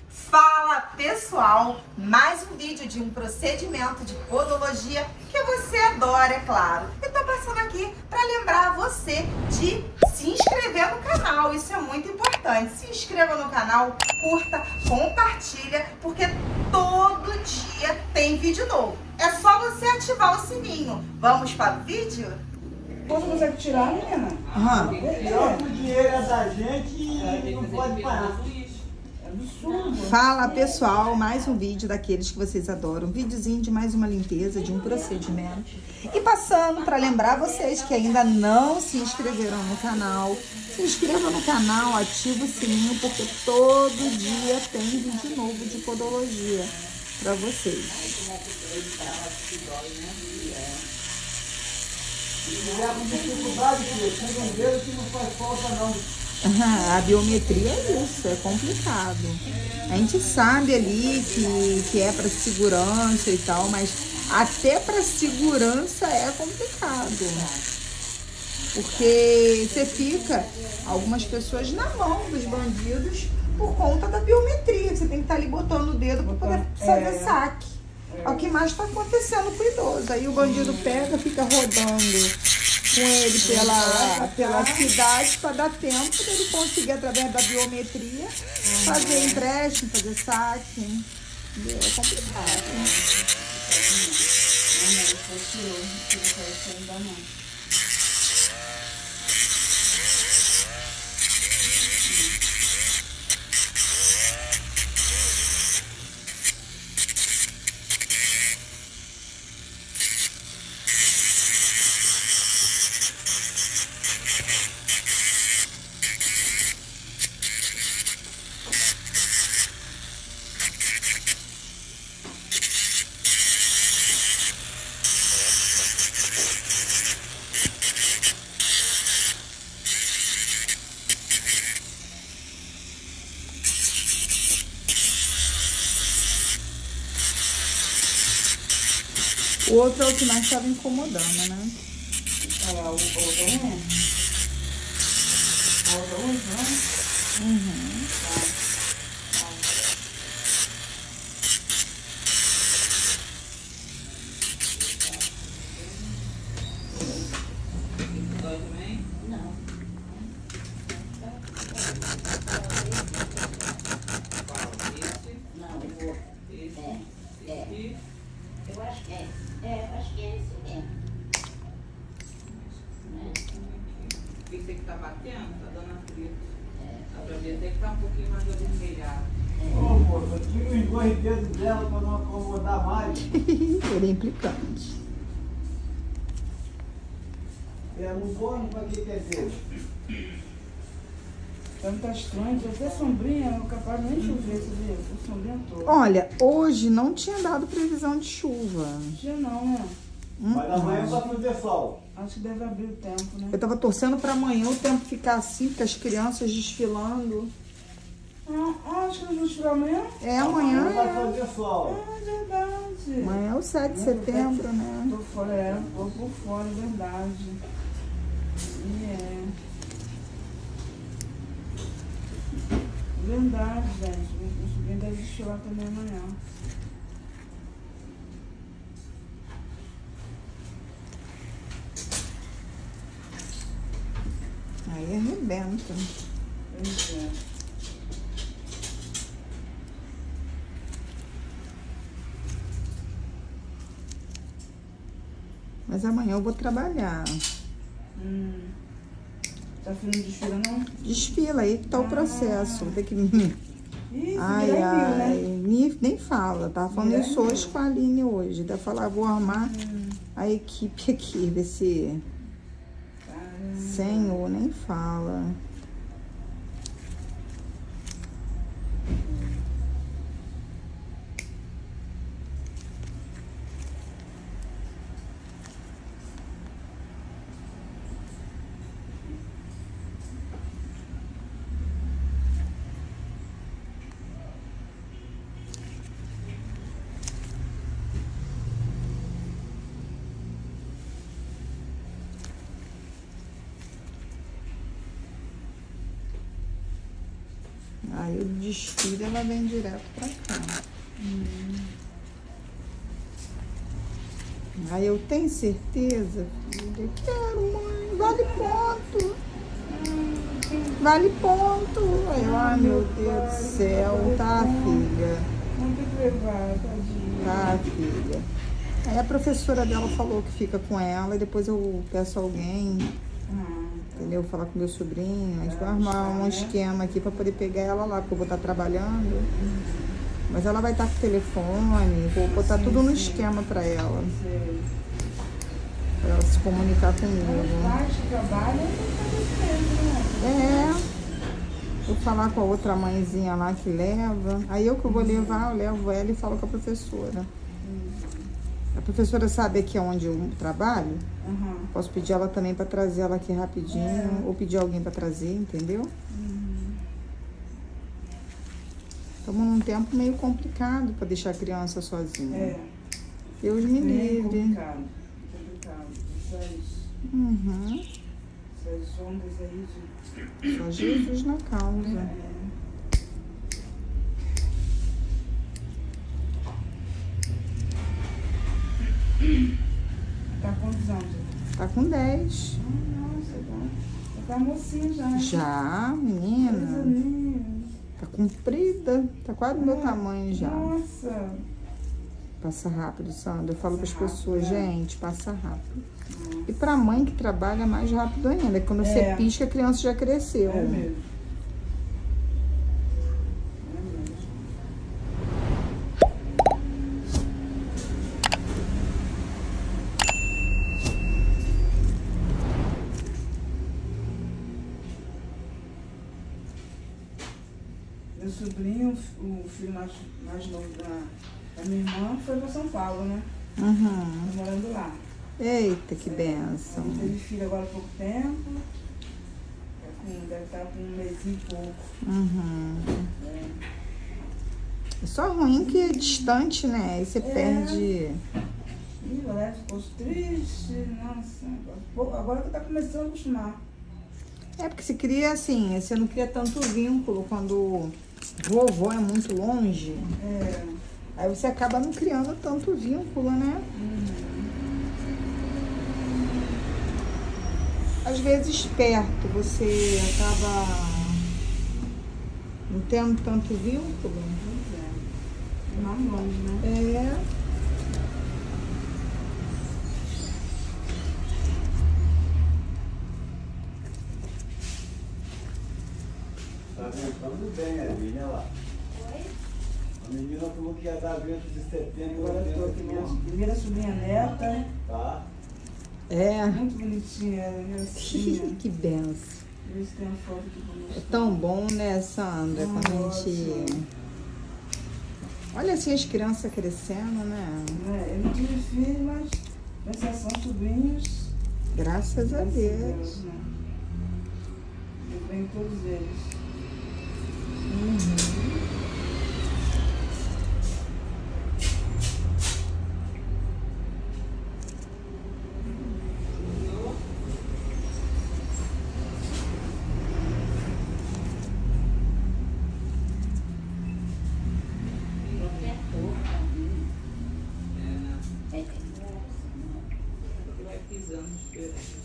Fala pessoal, mais um vídeo de um procedimento de podologia que você adora, é claro. Eu tô passando aqui para lembrar você de se inscrever no canal, isso é muito importante. Se inscreva no canal, curta, compartilha, porque todo dia tem vídeo novo. É só você ativar o sininho. Vamos para o vídeo? Você consegue tirar, menina? O dinheiro é da gente e não pode parar. Fala pessoal, mais um vídeo daqueles que vocês adoram, um videozinho de mais uma limpeza, de um procedimento. E passando para lembrar vocês que ainda não se inscreveram no canal, se inscreva no canal, ativa o sininho, porque todo dia tem vídeo novo de podologia para vocês. Que não faz falta não. A biometria é isso, é complicado. A gente sabe ali que é para segurança e tal, mas até para segurança é complicado. Porque você fica, algumas pessoas, na mão dos bandidos por conta da biometria. Você tem que estar ali botando o dedo para poder fazer saque. É o que mais está acontecendo com o idoso. Aí o bandido pega, fica rodando com ele pela cidade para dar tempo dele conseguir, através da biometria, fazer empréstimo, fazer saque. É complicado. O outro é o que mais estava incomodando, né? O odor, né? Uhum. Dói também? Não. Eu acho que acho que é esse mesmo. Esse aqui tá batendo, tá dando atrito. A pra ver até que tá um pouquinho mais avermelhado. Ô, moça, tira os dois dedos dela para não acomodar mais. Ele é implicante. É um bom para que quer dizer? Tá estranho, até sombrinha, é capaz de nem chover, você viu? O sombrinha todo. Olha, hoje não tinha dado previsão de chuva. Dia não, né? Mas amanhã só fazer sol. Acho que deve abrir o tempo, né? Eu tava torcendo para amanhã o tempo ficar assim, com as crianças desfilando. Acho que não desfilar amanhã? É, amanhã Vai é. fazer sol. É verdade. Amanhã é o 7 de setembro, né? Tô fora, tô por fora, é verdade. Verdade, gente. O sobrinho deve desfilar também amanhã. Aí arrebenta. Pois é. Mas amanhã eu vou trabalhar. Tá filho não desfila, não? Desfila, aí que tá o processo. Vou ter que... Ih, Ai, nem fala. Tava falando Virar isso hoje com a Aline hoje. Daí falar, vou armar a equipe aqui, ver se... Senhor, nem fala. Aí o desfile ela vem direto pra cá. Aí eu tenho certeza, filha. Quero, mãe. Vale ponto. Vale ponto. Aí eu, ai, meu Deus do céu. Tá, filha. Não tem que levar, tadinha. Tá, filha. Aí a professora dela falou que fica com ela e depois eu peço alguém, entendeu? Falar com meu sobrinho. A gente vai arrumar um esquema aqui pra poder pegar ela lá, porque eu vou estar trabalhando. Mas ela vai estar com o telefone, vou botar tudo no esquema pra ela. Pra ela se comunicar comigo. Pais que trabalham É. Vou falar com a outra mãezinha lá que leva. Aí eu que vou levar, eu levo ela e falo com a professora. A professora sabe aqui onde eu trabalho. Posso pedir ela também para trazer ela aqui rapidinho. Ou pedir alguém para trazer, entendeu? Estamos num tempo meio complicado para deixar a criança sozinha. Deus me livre. complicado. Essas ondas aí Só Jesus na causa. Tá com quantos anos? Tá com 10. Nossa, tá mocinha já. Já, menina. Tá comprida. Tá quase do meu tamanho já. Nossa. Passa rápido, Sandra. Eu falo para as pessoas, gente, passa rápido. E pra mãe que trabalha, mais rápido ainda. Quando você pisca, a criança já cresceu. É mesmo. Meu sobrinho, o filho mais novo da minha irmã, foi para São Paulo, né? Tá morando lá. Eita, que benção. Ele teve filho agora há pouco tempo. Deve estar com um mês e pouco. É só ruim que é distante, né? Aí você perde. Ih, o Alex ficou triste. Nossa, agora que tá começando a acostumar. É porque se cria assim, você não cria tanto vínculo quando vovó é muito longe. Aí você acaba não criando tanto vínculo, né? Às vezes perto você acaba não tendo tanto vínculo. Mais longe, né? Tá ventando bem ali, né lá? Oi? A menina falou que ia dar vento de 70. Agora eu tô aqui, minha primeira sobrinha neta. Tá? Muito bonitinha, assim. Que benção. Ver se tem uma foto aqui pra É mostrar. tão bom, né, Sandra? Quando a gente... Olha assim as crianças crescendo, né? Eu não tive filho, mas pensação sobrinhos. Graças a Deus. Né? Eu tenho todos eles. Vai pisando diferente.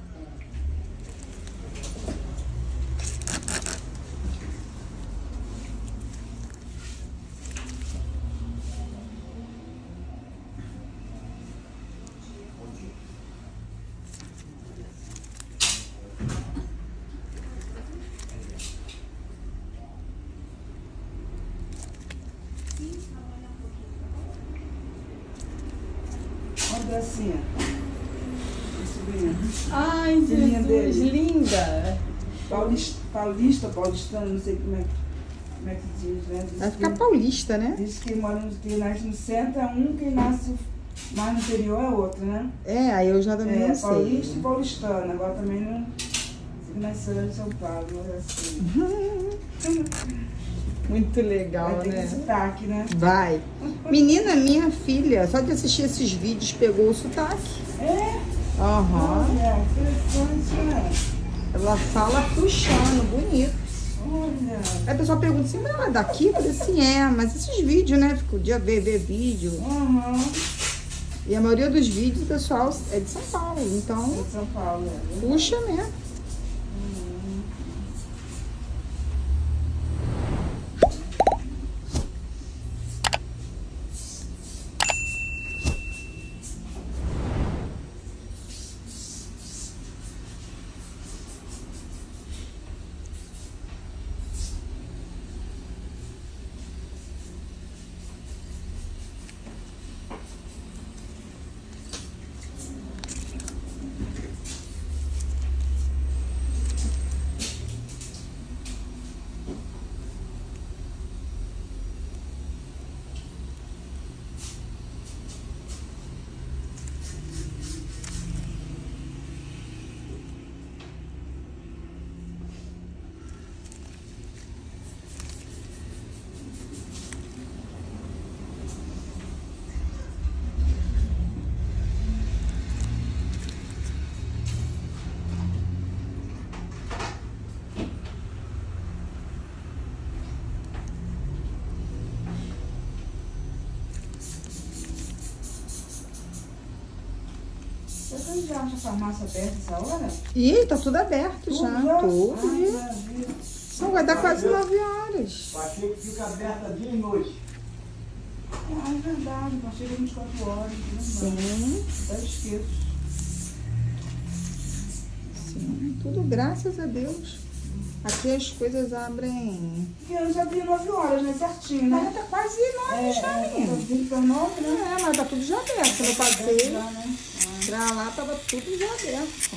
Olha a Gracinha. Sobrinha. Ai, Filhinha dele. linda! Paulistano, não sei como é que diz, né? Vai ficar paulista, né? Diz que quem nasce no centro é um, quem nasce mais no interior é outro, né? Aí eu já também não sei. Paulista e paulistano. Agora também não... Se nasceu em São Paulo, é assim. Muito legal, Vai ter né? que sotaque, né? Vai. Menina, minha filha, só de assistir esses vídeos, pegou o sotaque. Olha, interessante, né? Ela fala puxando, bonito. Olha. Aí a pessoa pergunta assim, mas ela é daqui? Eu falei assim, mas esses vídeos, né? Fico o dia ver vídeo. Aham. E a maioria dos vídeos, pessoal, é de São Paulo. Então, De São Paulo, é. puxa mesmo. Você já acha a farmácia aberta essa hora? Ih, tá tudo aberto já. Tudo. Ai, maravilha. Só vai dar quase 9 horas. Achei que fica aberta dia e noite. Ah, é verdade, eu chego 24 horas. Sim, Até esqueço. sim. Tudo graças a Deus. Aqui as coisas abrem. Porque eu já abri 9 horas, né? Certinho, Mas né? tá quase 9 já, menina. 20 para 9, né? Mas tá tudo já aberto. Quando eu passei Já, né? pra lá, tava tudo já aberto.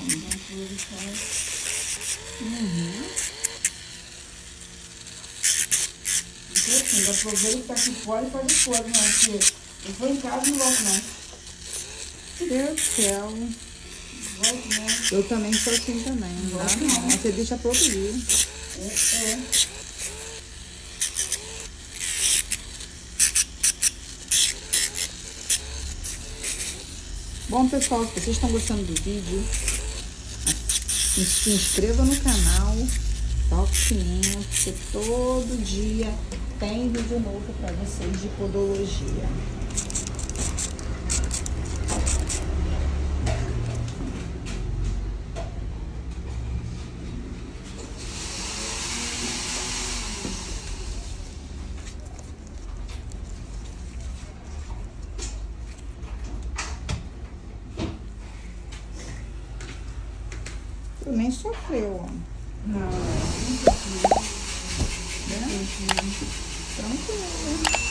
Então assim, aproveita, tá aqui fora e faz as coisas, né? Porque eu vou em casa e não volto, não. Deus do céu. Volto, né? Eu também sou assim também. Não dá não. Você deixa pro outro dia. É. Bom, pessoal, se vocês estão gostando do vídeo, se inscreva no canal, toque o sininho, porque todo dia tem vídeo novo para vocês de podologia. Tu nem sofreu, ó. Não, Tranquilo.